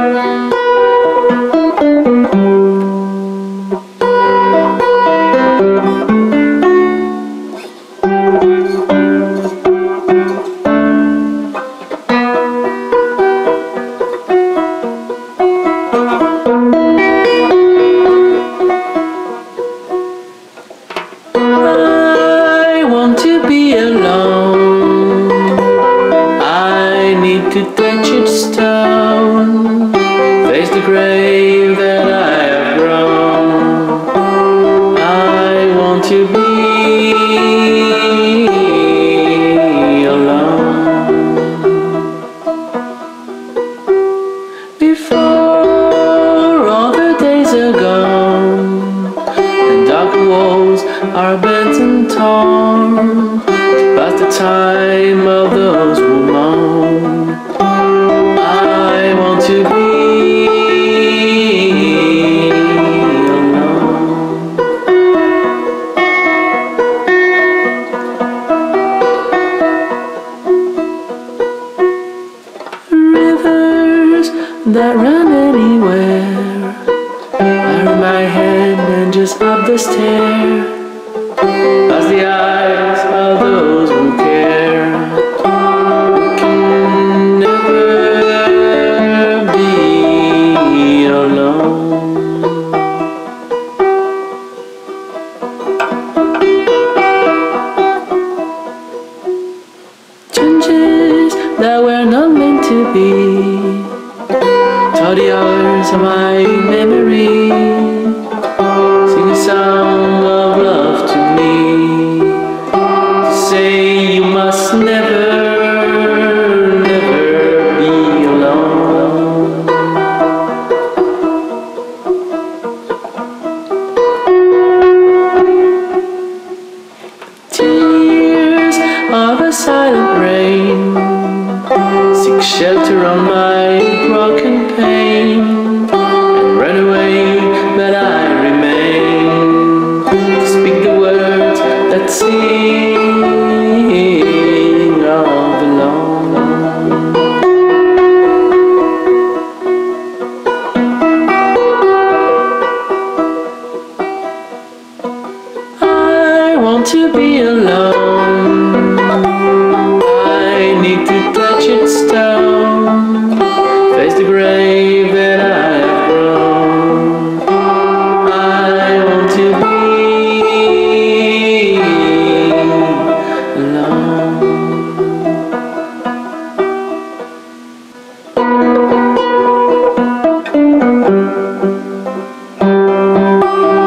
I want to be alone. I need to touch its stone, face the grave that I have grown. I want to be alone. Before all the days are gone and dark walls are bent and torn, to pass the time of those who moan. I want to be alone. Rivers that run anywhere are in my head and just up the stair, past the eyes of those who care. We can never be alone. Changes that were not meant to be, taught the hours of my memory. Sing a song of love to me, to say you must never, never be alone. Tears of a silent rain seek shelter on my broken pain, and run away, but I remain to speak the words that sing of alone. I want to be alone. I need to touch its stone, face the grave that I have grown. I want to be alone.